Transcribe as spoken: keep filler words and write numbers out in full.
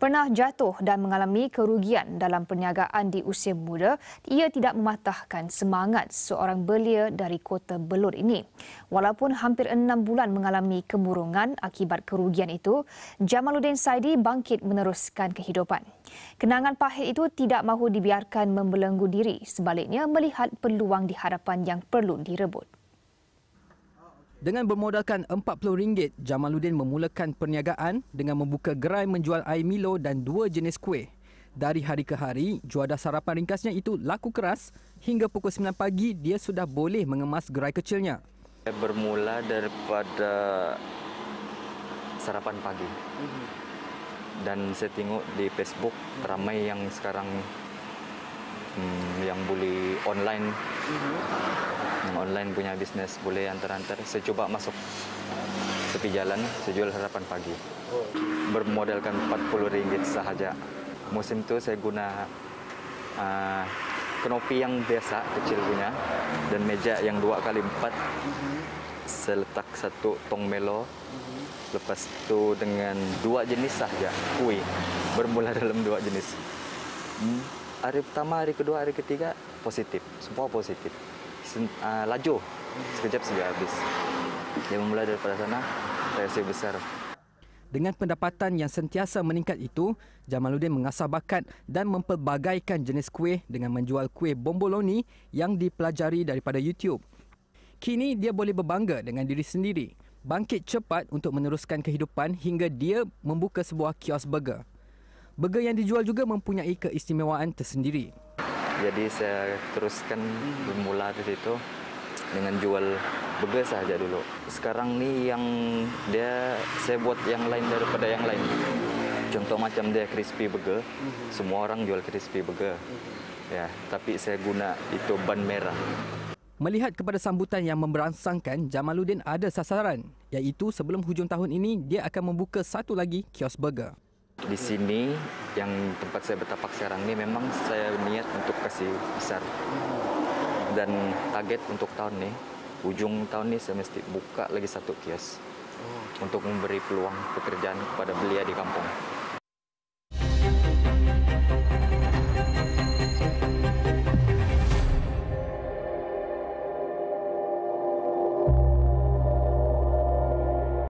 Pernah jatuh dan mengalami kerugian dalam perniagaan di usia muda, ia tidak mematahkan semangat seorang belia dari Kota Belud ini. Walaupun hampir enam bulan mengalami kemurungan akibat kerugian itu, Jamaluddin Saidi bangkit meneruskan kehidupan. Kenangan pahit itu tidak mahu dibiarkan membelenggu diri, sebaliknya melihat peluang di hadapan yang perlu direbut. Dengan bermodalkan empat puluh ringgit, Jamaluddin memulakan perniagaan dengan membuka gerai menjual air Milo dan dua jenis kuih. Dari hari ke hari, juadah sarapan ringkasnya itu laku keras. Hingga pukul sembilan pagi, dia sudah boleh mengemas gerai kecilnya. Bermula daripada sarapan pagi. Dan saya tengok di Facebook, ramai yang sekarang hmm, yang boleh online. Yang online punya bisnes boleh antar-antar. Saya coba masuk tepi jalan, saya jual sarapan pagi. Bermodalkan empat puluh ringgit sahaja. Musim tu saya guna uh, kenopi yang biasa, kecil punya, dan meja yang dua kali empat. Saya letak satu tong melo. Lepas tu dengan dua jenis sahaja kuih. Bermula dalam dua jenis. Hmm. Hari pertama, hari kedua, hari ketiga positif. Semua positif. Uh, laju, sekejap sudah habis. Dia memulai daripada sana, reaksi besar. Dengan pendapatan yang sentiasa meningkat itu, Jamaluddin mengasah bakat dan mempelbagaikan jenis kuih dengan menjual kuih bomboloni yang dipelajari daripada YouTube. Kini dia boleh berbangga dengan diri sendiri, bangkit cepat untuk meneruskan kehidupan hingga dia membuka sebuah kios burger. Burger yang dijual juga mempunyai keistimewaan tersendiri. Jadi saya teruskan bermula dari situ dengan jual burger saja dulu. Sekarang ni yang dia saya buat yang lain daripada yang lain. Contoh macam dia crispy burger, semua orang jual crispy burger. Ya, tapi saya guna itu ban merah. Melihat kepada sambutan yang memberangsangkan, Jamaluddin ada sasaran, iaitu sebelum hujung tahun ini dia akan membuka satu lagi kios burger. Di sini yang tempat saya bertapak sekarang ini memang saya niat untuk kasih besar. Dan target untuk tahun ini, ujung tahun ini saya mesti buka lagi satu kios untuk memberi peluang pekerjaan kepada belia di kampung.